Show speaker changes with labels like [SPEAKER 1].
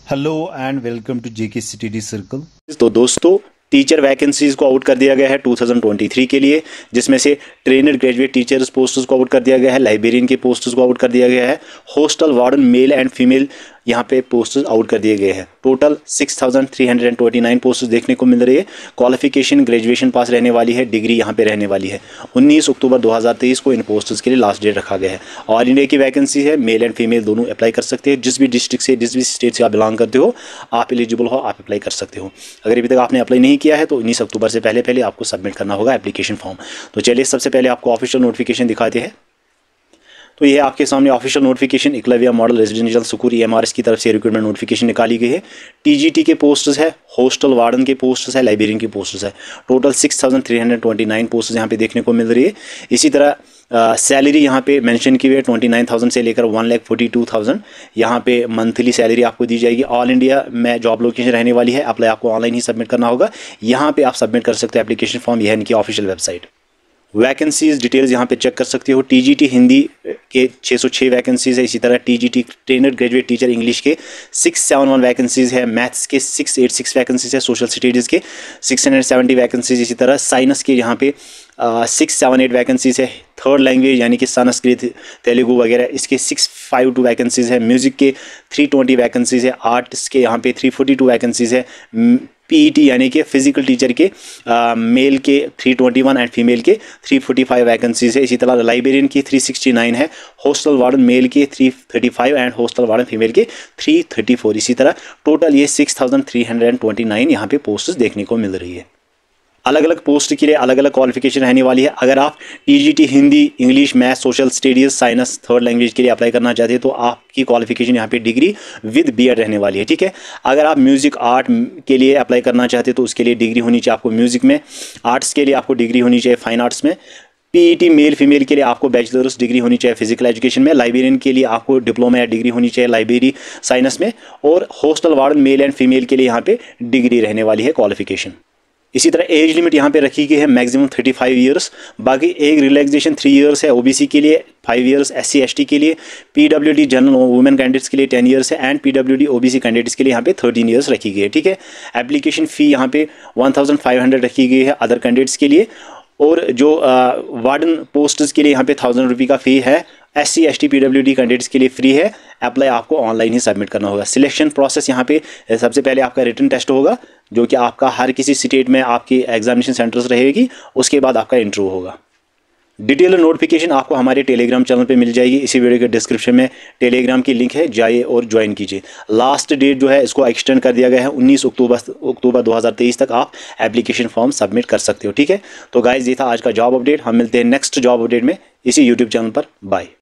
[SPEAKER 1] Hello and welcome to JK city circle.
[SPEAKER 2] तो दोस्तों teacher vacancies को आउट कर दिया गया है 2023 के लिए, जिसमें से ट्रेनर ग्रेजुएट टीचर्स पोस्ट्स को आउट कर दिया गया है, लाइब्रेरियन के पोस्ट्स को आउट कर दिया गया है, hostel warden male and female यहाँ पे पोस्ट्स आउट कर दिए गए हैं। टोटल 6329 पोस्ट्स देखने को मिल रही है। क्वालिफिकेशन ग्रेजुएशन पास रहने वाली है, डिग्री यहाँ पे रहने वाली है। 19 अक्टूबर 2023 को इन पोस्ट्स के लिए लास्ट डेट रखा गया है। ऑल इंडिया की वैकेंसी है, मेल एंड फीमेल दोनों अप्लाई कर सकते हैं। जिस भी डिस्ट्रिक्ट से, जिस भी स्टेट से आप बिलोंग करते हो, आप एलिजिबल हो, आप अप्लाई कर सकते हो। अगर अभी तक आपने अप्लाई नहीं किया है तो 19 अक्टूबर से पहले आपको सबमिट करना होगा एप्लीकेशन फॉर्म। तो चलिए सबसे पहले आपको ऑफिशियल नोटिफिकेशन दिखाते हैं। तो ये आपके सामने official notification Eklavya model residential school EMRS की तरफ से रिक्रूटमेंट नोटिफिकेशन निकाली गई है। TGT के पोस्ट्स है, हॉस्टल वार्डन के पोस्ट्स है, लाइब्रेरियन के पोस्ट्स है। टोटल 6329 पोस्ट्स यहाँ पे देखने को मिल रही है। इसी तरह सैलरी यहाँ पे मेंशन की हुई है 29,000 से लेकर 1,42,000 यहाँ पे मंथली सैलरी आपको दी जाएगी। ऑल इंडिया में जॉब लोकेशन रहने वाली है। अप्लाई आपको ऑनलाइन ही सबमिट करना होगा। यहाँ पे आप सबमिट कर सकते हो एप्लीकेशन फॉर्म, यह इनकी ऑफिशियल वेबसाइट। वैकेंसीज डिटेल्स यहाँ पे चेक कर सकते हो। TGT हिंदी के 606 वैकेंसीज़ है। इसी तरह TGT trainer graduate teacher English के 671 वैकेंसीज़ है। मैथ्स के 686 वैकेंसीज़ है। सोशल स्टडीज़ के 670 वैकेंसीज़। इसी तरह साइंस के यहाँ पे 678 वैकेंसीज़ है। थर्ड लैंग्वेज यानी कि संस्कृत, तेलुगु वगैरह, इसके 652 वैकेंसीज़ है। म्यूज़िक के 320 वैकेंसीज़ है। आर्ट्स के यहाँ पे 342 वैकेंसीज़ है। PET यानी कि फिजिकल टीचर के मेल के 321 एंड फीमेल के 345 वैकेंसीज़ है। इसी तरह लाइब्रेरियन की 369 है। हॉस्टल वार्डन मेल के 335 एंड हॉस्टल वार्डन फीमेल के 334। इसी तरह टोटल ये 6329 यहाँ पे पोस्ट्स देखने को मिल रही है। अलग अलग पोस्ट के लिए अलग अलग क्वालिफिकेशन रहने वाली है। अगर आप TGT Hindi, English, math, social studies, science third language के लिए अप्लाई करना चाहते हैं तो आपकी क्वालिफिकेशन यहाँ पे डिग्री विद BEd रहने वाली है, ठीक है। अगर आप म्यूज़िक आर्ट के लिए अप्लाई करना चाहते हैं तो उसके लिए डिग्री होनी चाहिए आपको म्यूज़िक में। आर्ट्स के लिए आपको डिग्री होनी चाहिए फाइन आर्ट्स में। PET मेल फीमेल के लिए आपको बैचलर्स डिग्री होनी चाहिए फिजिकल एजुकेशन में। लाइब्रेरियन के लिए आपको डिप्लोमा या डिग्री होनी चाहिए लाइब्रेरी साइंस में। और hostel warden male and female के लिए यहाँ पे डिग्री रहने वाली है क्वालिफिकेशन। इसी तरह एज लिमिट यहाँ पे रखी गई है मैक्सिमम 35 ईयर्स। बाकी एक रिलैक्सेशन 3 ईयर्स है। OBC के लिए 5 ईयर्स, SC ST के लिए, PWD जनरल वुमेन कैंडिडेट्स के लिए 10 ईयर्स है एंड PWD OBC कैंडिडेट्स के लिए यहाँ पे 13 ईयर्स रखी गई है, ठीक है। एप्लीकेशन फ़ी यहाँ पे 1500 रखी गई है अदर कैंडिडेट्स के लिए। और जो वार्डन पोस्ट्स के लिए यहाँ पे 1000 रुपये का फ़ी है। SC ST PWD कैंडिडेट्स के लिए फ्री है। अप्लाई आपको ऑनलाइन ही सबमिट करना होगा। सिलेक्शन प्रोसेस यहाँ पे सबसे पहले आपका रिटन टेस्ट होगा, जो कि आपका हर किसी स्टेट में आपकी एग्जामिनेशन सेंटर्स रहेगी। उसके बाद आपका इंटरव्यू होगा। डिटेल नोटिफिकेशन आपको हमारे टेलीग्राम चैनल पे मिल जाएगी। इसी वीडियो के डिस्क्रिप्शन में टेलीग्राम की लिंक है, जाइए और ज्वाइन कीजिए। लास्ट डेट जो है इसको एक्सटेंड कर दिया गया है 19 अक्टूबर 2023 तक आप एप्लीकेशन फॉर्म सबमिट कर सकते हो, ठीक है। तो गाइज ये था आज का जॉब अपडेट। हम मिलते हैं नेक्स्ट जॉब अपडेट में इसी यूट्यूब चैनल पर। बाय।